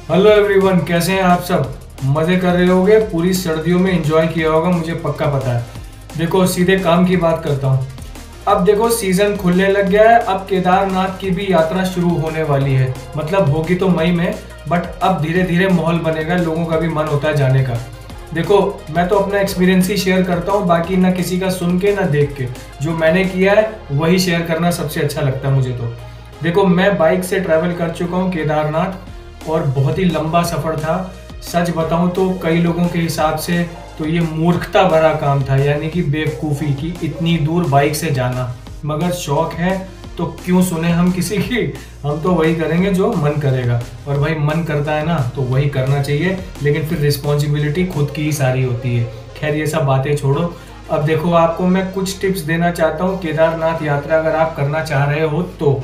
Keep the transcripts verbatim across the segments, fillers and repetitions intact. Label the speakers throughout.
Speaker 1: Hello everyone, कैसे हैं आप सब। मज़े कर रहे होगे, पूरी सर्दियों में एंजॉय किया होगा, मुझे पक्का पता है। देखो सीधे काम की बात करता हूँ। अब देखो सीज़न खुलने लग गया है, अब केदारनाथ की भी यात्रा शुरू होने वाली है। मतलब होगी तो मई में, बट अब धीरे धीरे माहौल बनेगा, लोगों का भी मन होता है जाने का। देखो मैं तो अपना एक्सपीरियंस ही शेयर करता हूँ, बाकी ना किसी का सुन के ना देख के, जो मैंने किया है वही शेयर करना सबसे अच्छा लगता है मुझे। तो देखो मैं बाइक से ट्रैवल कर चुका हूँ केदारनाथ, और बहुत ही लंबा सफ़र था। सच बताऊं तो कई लोगों के हिसाब से तो ये मूर्खता भरा काम था, यानी कि बेवकूफ़ी की इतनी दूर बाइक से जाना। मगर शौक है तो क्यों सुने हम किसी की, हम तो वही करेंगे जो मन करेगा। और भाई मन करता है ना तो वही करना चाहिए, लेकिन फिर रिस्पॉन्सिबिलिटी खुद की ही सारी होती है। खैर ये सब बातें छोड़ो। अब देखो आपको मैं कुछ टिप्स देना चाहता हूँ। केदारनाथ यात्रा अगर आप करना चाह रहे हो तो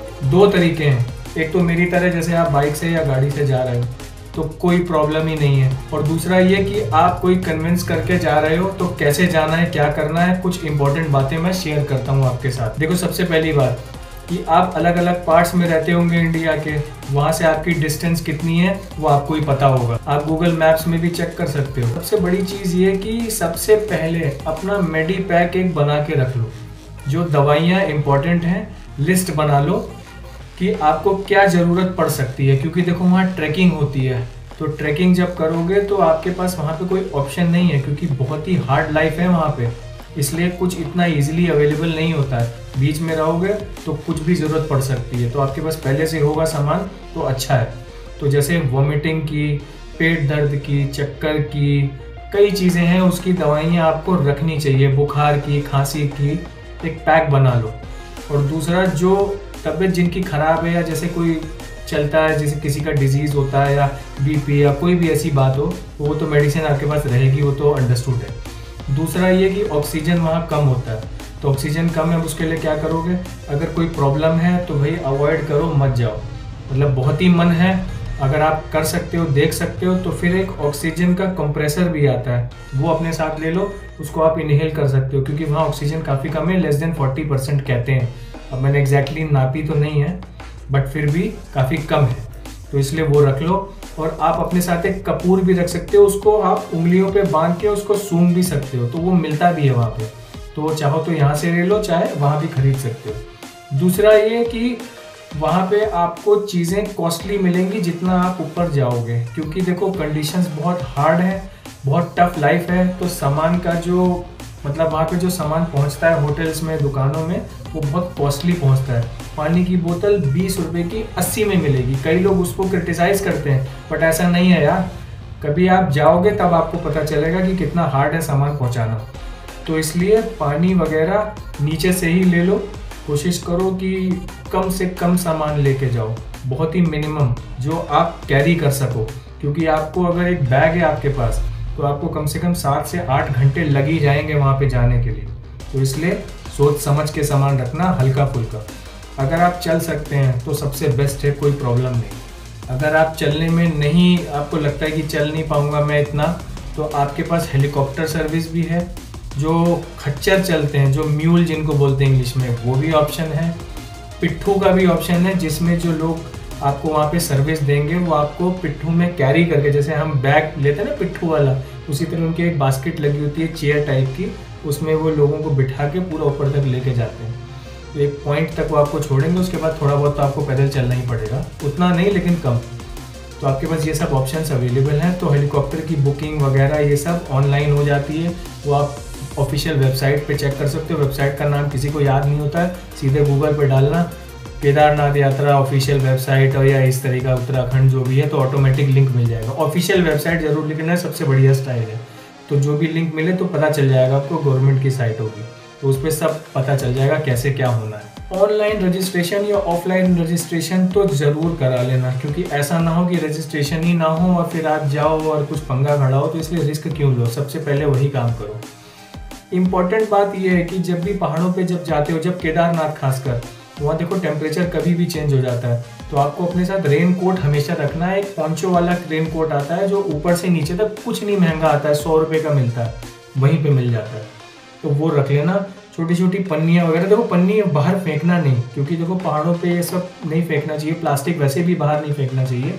Speaker 1: दो तरीके हैं। एक तो मेरी तरह जैसे आप बाइक से या गाड़ी से जा रहे हो तो कोई प्रॉब्लम ही नहीं है, और दूसरा ये कि आप कोई कन्विंस करके जा रहे हो तो कैसे जाना है, क्या करना है, कुछ इंपॉर्टेंट बातें मैं शेयर करता हूँ आपके साथ। देखो सबसे पहली बात कि आप अलग अलग पार्ट्स में रहते होंगे इंडिया के, वहाँ से आपकी डिस्टेंस कितनी है वो आपको ही पता होगा। आप गूगल मैप्स में भी चेक कर सकते हो। सबसे बड़ी चीज़ ये कि सबसे पहले अपना मेडी पैक एक बना के रख लो। जो दवाइयाँ इंपॉर्टेंट हैं लिस्ट बना लो कि आपको क्या ज़रूरत पड़ सकती है, क्योंकि देखो वहाँ ट्रैकिंग होती है। तो ट्रैकिंग जब करोगे तो आपके पास वहाँ पे कोई ऑप्शन नहीं है, क्योंकि बहुत ही हार्ड लाइफ है वहाँ पे, इसलिए कुछ इतना इजीली अवेलेबल नहीं होता है। बीच में रहोगे तो कुछ भी ज़रूरत पड़ सकती है, तो आपके पास पहले से होगा सामान तो अच्छा है। तो जैसे वॉमिटिंग की, पेट दर्द की, चक्कर की, कई चीज़ें हैं, उसकी दवाइयाँ आपको रखनी चाहिए। बुखार की, खांसी की एक पैक बना लो। और दूसरा जो तबीयत जिनकी ख़राब है, या जैसे कोई चलता है, जैसे किसी का डिजीज़ होता है या बीपी या कोई भी ऐसी बात हो, वो तो मेडिसिन आपके पास रहेगी, वो तो अंडरस्टूड है। दूसरा ये कि ऑक्सीजन वहाँ कम होता है, तो ऑक्सीजन कम है उसके लिए क्या करोगे, अगर कोई प्रॉब्लम है तो भाई अवॉइड करो, मत जाओ। मतलब बहुत ही मन है, अगर आप कर सकते हो, देख सकते हो, तो फिर एक ऑक्सीजन का कंप्रेसर भी आता है, वो अपने साथ ले लो, उसको आप इनहेल कर सकते हो, क्योंकि वहाँ ऑक्सीजन काफ़ी कम है, लेस देन फोर्टी परसेंट कहते हैं। अब मैंने एग्जैक्टली नापी तो नहीं है, बट फिर भी काफ़ी कम है, तो इसलिए वो रख लो। और आप अपने साथ एक कपूर भी रख सकते हो, उसको आप उंगलियों पे बांध के उसको सूंघ भी सकते हो, तो वो मिलता भी है वहाँ पे। तो वो चाहो तो यहाँ से ले लो, चाहे वहाँ भी खरीद सकते हो। दूसरा ये कि वहाँ पे आपको चीज़ें कॉस्टली मिलेंगी जितना आप ऊपर जाओगे, क्योंकि देखो कंडीशंस बहुत हार्ड है, बहुत टफ लाइफ है। तो सामान का जो मतलब वहाँ पे जो सामान पहुँचता है होटल्स में, दुकानों में, वो बहुत कॉस्टली पहुँचता है। पानी की बोतल बीस रुपए की अस्सी में मिलेगी। कई लोग उसको क्रिटिसाइज़ करते हैं, बट ऐसा नहीं है यार। कभी आप जाओगे तब आपको पता चलेगा कि कितना हार्ड है सामान पहुँचाना। तो इसलिए पानी वगैरह नीचे से ही ले लो। कोशिश करो कि कम से कम सामान लेके जाओ, बहुत ही मिनिमम जो आप कैरी कर सको, क्योंकि आपको अगर एक बैग है आपके पास तो आपको कम से कम सात से आठ घंटे लग ही जाएंगे वहाँ पे जाने के लिए। तो इसलिए सोच समझ के सामान रखना, हल्का फुल्का। अगर आप चल सकते हैं तो सबसे बेस्ट है, कोई प्रॉब्लम नहीं। अगर आप चलने में नहीं, आपको लगता है कि चल नहीं पाऊँगा मैं इतना, तो आपके पास हेलीकॉप्टर सर्विस भी है। जो खच्चर चलते हैं, जो म्यूल जिनको बोलते हैं इंग्लिश में, वो भी ऑप्शन है। पिट्ठू का भी ऑप्शन है, जिसमें जो लोग आपको वहाँ पे सर्विस देंगे वो आपको पिट्ठू में कैरी करके, जैसे हम बैग लेते हैं ना पिट्ठू वाला, उसी तरह उनकी एक बास्केट लगी होती है चेयर टाइप की, उसमें वो लोगों को बिठा के पूरा ऊपर तक लेके जाते हैं। तो एक पॉइंट तक वो आपको छोड़ेंगे, उसके बाद थोड़ा बहुत तो आपको पैदल चलना ही पड़ेगा, उतना नहीं लेकिन कम। तो आपके पास ये सब ऑप्शंस अवेलेबल हैं। तो हेलीकॉप्टर की बुकिंग वगैरह ये सब ऑनलाइन हो जाती है, वो आप ऑफिशियल वेबसाइट पे चेक कर सकते हो। वेबसाइट का नाम किसी को याद नहीं होता है, सीधे गूगल पे डालना केदारनाथ यात्रा ऑफिशियल वेबसाइट, और या इस तरीका उत्तराखंड जो भी है, तो ऑटोमेटिक लिंक मिल जाएगा। ऑफिशियल वेबसाइट जरूर लिखना है, सबसे बढ़िया स्टाइल है। तो जो भी लिंक मिले तो पता चल जाएगा आपको, गवर्नमेंट की साइट होगी तो उस पर सब पता चल जाएगा कैसे क्या होना है। ऑनलाइन रजिस्ट्रेशन या ऑफलाइन रजिस्ट्रेशन तो ज़रूर करा लेना, क्योंकि ऐसा ना हो कि रजिस्ट्रेशन ही ना हो और फिर आप जाओ और कुछ पंगा खड़ा हो, तो इसलिए रिस्क क्यों लो, सबसे पहले वही काम करो। इम्पॉर्टेंट बात यह है कि जब भी पहाड़ों पे जब जाते हो, जब केदारनाथ खासकर, वहाँ देखो टेम्परेचर कभी भी चेंज हो जाता है, तो आपको अपने साथ रेन कोट हमेशा रखना है। एक पॉन्चो वाला रेन कोट आता है जो ऊपर से नीचे तक कुछ नहीं महंगा आता है, सौ रुपये का मिलता है, वहीं पे मिल जाता है, तो वो रख लेना। छोटी छोटी पन्नियाँ वगैरह, देखो पन्नी बाहर फेंकना नहीं, क्योंकि देखो पहाड़ों पे ये सब नहीं फेंकना चाहिए, प्लास्टिक वैसे भी बाहर नहीं फेंकना चाहिए।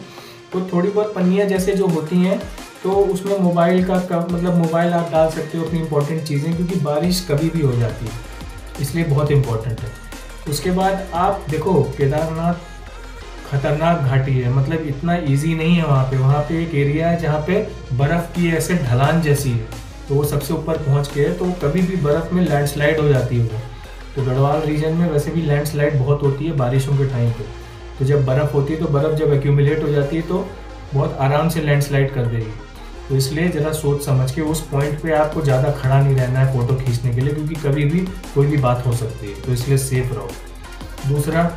Speaker 1: तो थोड़ी बहुत पन्नियाँ जैसे जो होती हैं तो उसमें मोबाइल का, का मतलब मोबाइल आप डाल सकते हो, अपनी इंपॉर्टेंट चीज़ें, क्योंकि बारिश कभी भी हो जाती है, इसलिए बहुत इंपॉर्टेंट है। उसके बाद आप देखो केदारनाथ खतरनाक घाटी है, मतलब इतना इजी नहीं है वहाँ पे। वहाँ पे एक एरिया है जहाँ पे बर्फ़ की ऐसे ढलान जैसी है, तो वो सबसे ऊपर पहुँच के है, तो कभी भी बर्फ़ में लैंडस्लाइड हो जाती है। तो गढ़वाल रीजन में वैसे भी लैंडस्लाइड बहुत होती है बारिशों के टाइम पे। तो जब बर्फ़ होती है तो बर्फ़ जब एक्यूमुलेट हो जाती है तो बहुत आराम से लैंडस्लाइड कर देगी। तो इसलिए ज़रा सोच समझ के उस पॉइंट पे आपको ज़्यादा खड़ा नहीं रहना है फ़ोटो खींचने के लिए, क्योंकि कभी भी कोई भी बात हो सकती है, तो इसलिए सेफ रहो। दूसरा,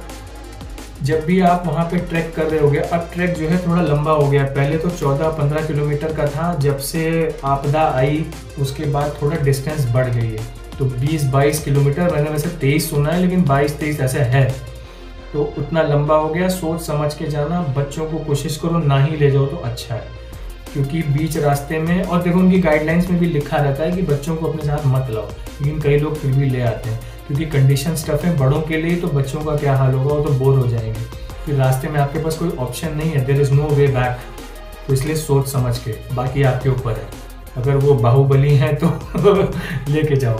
Speaker 1: जब भी आप वहाँ पे ट्रैक कर रहे होगे, अब ट्रैक जो है थोड़ा लंबा हो गया, पहले तो चौदह पंद्रह किलोमीटर का था, जब से आपदा आई उसके बाद थोड़ा डिस्टेंस बढ़ गई है, तो बीस बाईस किलोमीटर, मैंने वैसे तेईस सुना है लेकिन बाईस तेईस ऐसे है, तो उतना लंबा हो गया। सोच समझ के जाना, बच्चों को कोशिश करो ना ही ले जाओ तो अच्छा है, क्योंकि बीच रास्ते में, और देखो उनकी गाइडलाइंस में भी लिखा रहता है कि बच्चों को अपने साथ मत लाओ, लेकिन कई लोग फिर भी ले आते हैं, क्योंकि कंडीशन टफ है। बड़ों के लिए तो बच्चों का क्या हाल होगा, वो तो बोर हो जाएंगे, फिर रास्ते में आपके पास कोई ऑप्शन नहीं है, there is no way back. तो इसलिए सोच समझ के, बाकी आपके ऊपर है, अगर वो बाहुबली हैं तो लेके जाओ।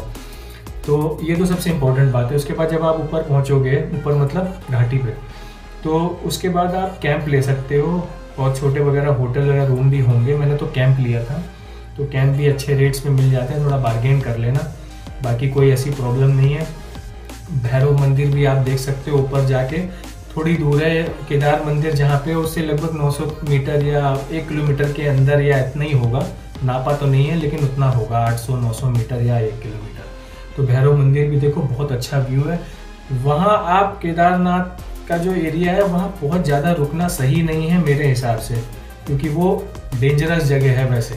Speaker 1: तो ये तो सबसे इम्पोर्टेंट बात है। उसके बाद जब आप ऊपर पहुँचोगे, ऊपर मतलब घाटी पे, तो उसके बाद आप कैंप ले सकते हो, और छोटे वगैरह होटल वगैरह रूम भी होंगे। मैंने तो कैंप लिया था, तो कैंप भी अच्छे रेट्स में मिल जाते हैं, थोड़ा बार्गेन कर लेना, बाकी कोई ऐसी प्रॉब्लम नहीं है। भैरव मंदिर भी आप देख सकते हो, ऊपर जाके थोड़ी दूर है केदार मंदिर जहाँ पे, उससे लगभग नौ सौ मीटर या एक किलोमीटर के अंदर या इतना ही होगा, नापा तो नहीं है लेकिन उतना होगा, आठ सौ नौ सौ मीटर या एक किलोमीटर। तो भैरव मंदिर भी देखो, बहुत अच्छा व्यू है वहाँ। आप केदारनाथ का जो एरिया है वहाँ बहुत ज़्यादा रुकना सही नहीं है मेरे हिसाब से, क्योंकि वो डेंजरस जगह है वैसे,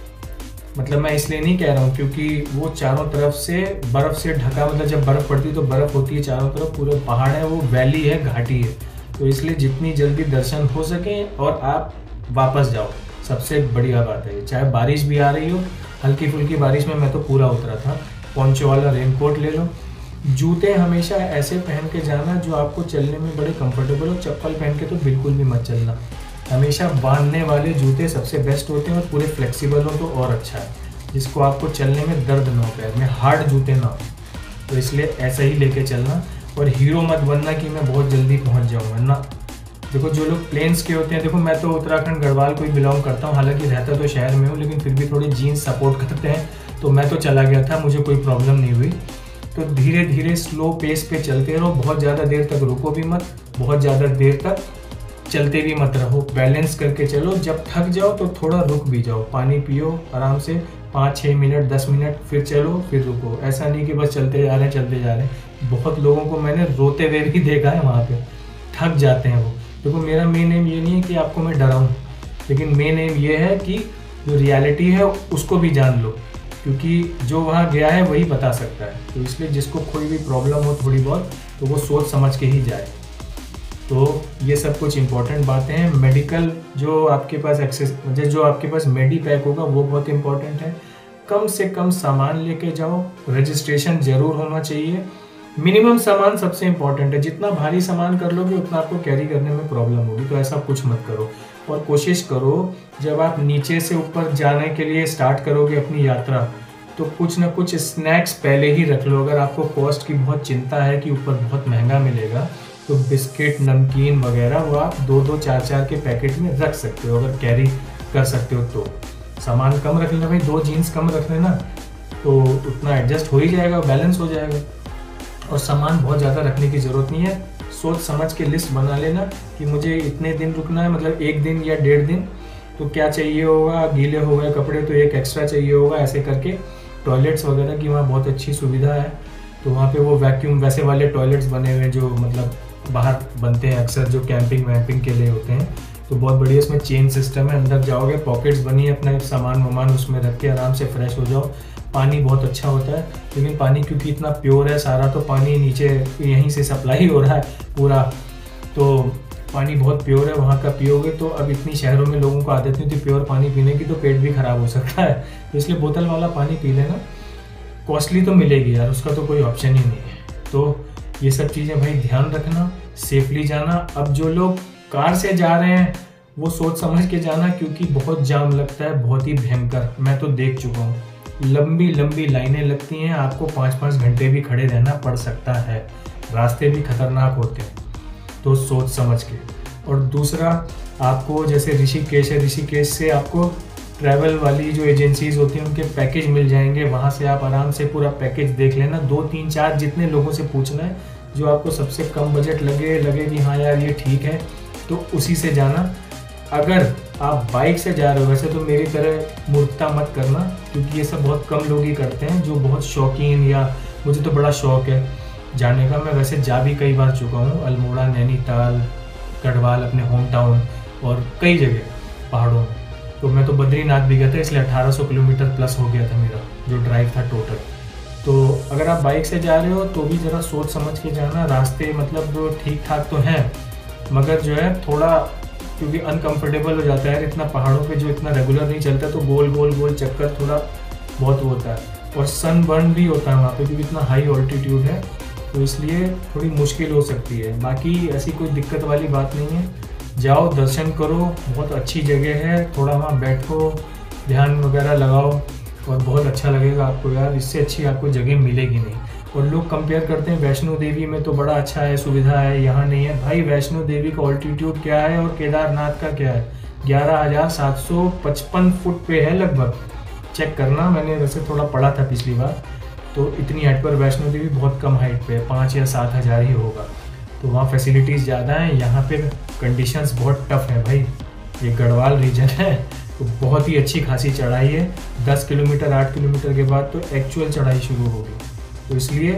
Speaker 1: मतलब मैं इसलिए नहीं कह रहा हूँ क्योंकि वो चारों तरफ से बर्फ़ से ढका, मतलब जब बर्फ़ पड़ती है तो बर्फ़ होती है चारों तरफ, पूरे पहाड़ है, वो वैली है, घाटी है, तो इसलिए जितनी जल्दी दर्शन हो सके और आप वापस जाओ, सबसे बढ़िया बात है। चाहे बारिश भी आ रही हो, हल्की फुल्की बारिश में मैं तो पूरा उतरा था, पोंचो वाला रेनकोट ले लो। जूते हमेशा ऐसे पहन के जाना जो आपको चलने में बड़े कंफर्टेबल हो, चप्पल पहन के तो बिल्कुल भी मत चलना, हमेशा बांधने वाले जूते सबसे बेस्ट होते हैं, और पूरे फ्लेक्सिबल हो तो और अच्छा है, जिसको आपको चलने में दर्द ना हो, पैर में हार्ड जूते ना हो, तो इसलिए ऐसा ही लेके चलना। और हीरो मत बनना कि मैं बहुत जल्दी पहुंच जाऊंगा ना। देखो जो लोग प्लेन्स के होते हैं, देखो मैं तो उत्तराखंड गढ़वाल को ही बिलोंग करता हूँ, हालांकि रहता तो शहर में हूँ, लेकिन फिर भी थोड़े जीन्स सपोर्ट करते हैं, तो मैं तो चला गया था, मुझे कोई प्रॉब्लम नहीं हुई। तो धीरे धीरे स्लो पेस पे चलते रहो, बहुत ज़्यादा देर तक रुको भी मत, बहुत ज़्यादा देर तक चलते भी मत रहो, बैलेंस करके चलो। जब थक जाओ तो थोड़ा रुक भी जाओ, पानी पियो आराम से, पाँच छः मिनट दस मिनट, फिर चलो फिर रुको। ऐसा नहीं कि बस चलते जा रहे हैं चलते जा रहे हैं। बहुत लोगों को मैंने रोते हुए भी देखा है वहाँ पे, थक जाते हैं वो। देखो मेरा मेन एम ये नहीं है कि आपको मैं डराऊँ, लेकिन मेन एम ये है कि जो रियलिटी है उसको भी जान लो, क्योंकि जो वहाँ गया है वही बता सकता है। तो इसलिए जिसको कोई भी प्रॉब्लम हो थोड़ी बहुत, तो वो सोच समझ के ही जाए। तो ये सब कुछ इम्पोर्टेंट बातें हैं। मेडिकल जो आपके पास एक्सेस, जो आपके पास मेडी पैक होगा वो बहुत इंपॉर्टेंट है। कम से कम सामान लेके जाओ, रजिस्ट्रेशन जरूर होना चाहिए, मिनिमम सामान सबसे इम्पॉर्टेंट है। जितना भारी सामान कर लोगे उतना आपको कैरी करने में प्रॉब्लम होगी, तो ऐसा कुछ मत करो। और कोशिश करो जब आप नीचे से ऊपर जाने के लिए स्टार्ट करोगे अपनी यात्रा, तो कुछ ना कुछ स्नैक्स पहले ही रख लो। अगर आपको कॉस्ट की बहुत चिंता है कि ऊपर बहुत महंगा मिलेगा, तो बिस्किट नमकीन वगैरह वो आप दो दो चार चार के पैकेट में रख सकते हो, अगर कैरी कर सकते हो तो। सामान कम रख लेना भाई, दो जीन्स कम रख लेना, तो उतना एडजस्ट हो ही जाएगा, बैलेंस हो जाएगा। और सामान बहुत ज़्यादा रखने की ज़रूरत नहीं है, सोच समझ के लिस्ट बना लेना कि मुझे इतने दिन रुकना है, मतलब एक दिन या डेढ़ दिन, तो क्या चाहिए होगा, गीले हो गए कपड़े तो एक एक्स्ट्रा चाहिए होगा, ऐसे करके। टॉयलेट्स वगैरह की वहाँ बहुत अच्छी सुविधा है, तो वहाँ पे वो वैक्यूम वैसे वाले टॉयलेट्स बने हुए हैं जो मतलब बाहर बनते हैं अक्सर, जो कैंपिंग वैम्पिंग के लिए होते हैं, तो बहुत बढ़िया। इसमें चेन सिस्टम है, अंदर जाओगे पॉकेट्स बनी है, अपना सामान वामान उसमें रख के आराम से फ्रेश हो जाओ। पानी बहुत अच्छा होता है, लेकिन पानी क्योंकि इतना प्योर है सारा, तो पानी नीचे यहीं से सप्लाई हो रहा है पूरा, तो पानी बहुत प्योर है वहाँ का, पियोगे तो। अब इतनी शहरों में लोगों को आदत नहीं थी प्योर पानी पीने की, तो पेट भी खराब हो सकता है, तो इसलिए बोतल वाला पानी पी लेना। कॉस्टली तो मिलेगी यार, उसका तो कोई ऑप्शन ही नहीं है। तो ये सब चीज़ें भाई ध्यान रखना, सेफली जाना। अब जो लोग कार से जा रहे हैं वो सोच समझ के जाना, क्योंकि बहुत जाम लगता है, बहुत ही भयंकर। मैं तो देख चुका हूँ, लंबी लंबी लाइनें लगती हैं, आपको पाँच पाँच घंटे भी खड़े रहना पड़ सकता है, रास्ते भी खतरनाक होते हैं, तो सोच समझ के। और दूसरा, आपको जैसे ऋषिकेश है, ऋषिकेश से आपको ट्रैवल वाली जो एजेंसीज होती हैं उनके पैकेज मिल जाएंगे, वहाँ से आप आराम से पूरा पैकेज देख लेना। दो तीन चार जितने लोगों से पूछना है, जो आपको सबसे कम बजट लगे लगे कि हाँ यार ये ठीक है, तो उसी से जाना। अगर आप बाइक से जा रहे हो, वैसे तो मेरी तरह मूर्खता मत करना, क्योंकि ये सब बहुत कम लोग ही करते हैं जो बहुत शौकीन, या मुझे तो बड़ा शौक है जाने का। मैं वैसे जा भी कई बार चुका हूँ, अल्मोड़ा, नैनीताल, गढ़वाल, अपने होम टाउन, और कई जगह पहाड़ों में। तो मैं तो बद्रीनाथ भी गया था, इसलिए अठारह सौ किलोमीटर प्लस हो गया था मेरा जो ड्राइव था टोटल। तो अगर आप बाइक से जा रहे हो तो भी ज़रा सोच समझ के जाना। रास्ते मतलब ठीक ठाक तो हैं, मगर जो है थोड़ा, क्योंकि अनकंफर्टेबल हो जाता है इतना पहाड़ों पे, जो इतना रेगुलर नहीं चलता, तो गोल गोल गोल चक्कर थोड़ा बहुत होता है। और सन बर्न भी होता है वहाँ पे, क्योंकि इतना हाई ऑल्टीट्यूड है, तो इसलिए थोड़ी मुश्किल हो सकती है। बाकी ऐसी कोई दिक्कत वाली बात नहीं है, जाओ दर्शन करो, बहुत अच्छी जगह है, थोड़ा वहाँ बैठो, ध्यान वगैरह लगाओ, और बहुत अच्छा लगेगा आपको यार। इससे अच्छी आपको जगह मिलेगी नहीं। और लोग कंपेयर करते हैं वैष्णो देवी में तो बड़ा अच्छा है, सुविधा है, यहाँ नहीं है। भाई वैष्णो देवी का ऑल्टीट्यूड क्या है और केदारनाथ का क्या है? ग्यारह हज़ार सात सौ पचपन फुट पे है लगभग। चेक करना, मैंने वैसे थोड़ा पढ़ा था पिछली बार, तो इतनी हाइट पर वैष्णो देवी बहुत कम हाइट पे है, पाँच या सात हज़ार ही होगा। तो वहाँ फैसिलिटीज़ ज़्यादा हैं, यहाँ पे कंडीशंस बहुत टफ है भाई। ये गढ़वाल रीजन है, तो बहुत ही अच्छी खासी चढ़ाई है। दस किलोमीटर आठ किलोमीटर के बाद तो एक्चुअल चढ़ाई शुरू होगी। तो इसलिए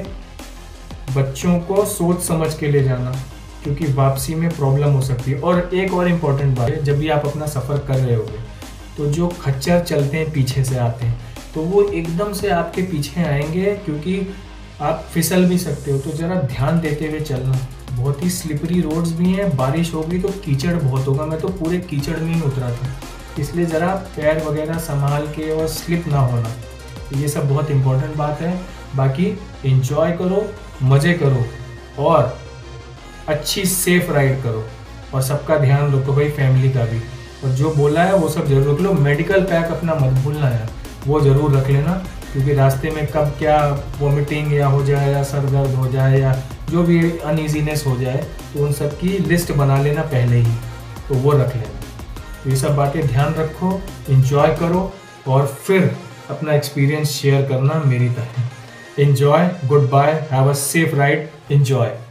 Speaker 1: बच्चों को सोच समझ के ले जाना, क्योंकि वापसी में प्रॉब्लम हो सकती है। और एक और इम्पॉर्टेंट बात है, जब भी आप अपना सफ़र कर रहे होगे, तो जो खच्चर चलते हैं पीछे से आते हैं, तो वो एकदम से आपके पीछे आएंगे, क्योंकि आप फिसल भी सकते हो। तो ज़रा ध्यान देते हुए चलना। बहुत ही स्लिपरी रोड्स भी हैं, बारिश होगी तो कीचड़ बहुत होगा। मैं तो पूरे कीचड़ में ही उतरा था, इसलिए ज़रा पैर वगैरह संभाल के और स्लिप ना होना, ये सब बहुत इम्पोर्टेंट बात है। बाकी एंजॉय करो, मज़े करो, और अच्छी सेफ राइड करो, और सबका ध्यान रखो भाई, फैमिली का भी। और जो बोला है वो सब जरूर रख लो। मेडिकल पैक अपना मत भूलना है, वो ज़रूर रख लेना, क्योंकि रास्ते में कब क्या वॉमिटिंग या हो जाए, या सर दर्द हो जाए, या जो भी अनईजीनेस हो जाए, तो उन सब की लिस्ट बना लेना पहले ही, तो वो रख लेना। तो ये सब बातें ध्यान रखो, एंजॉय करो, और फिर अपना एक्सपीरियंस शेयर करना मेरी तरह। Enjoy, good bye, have a safe ride, enjoy.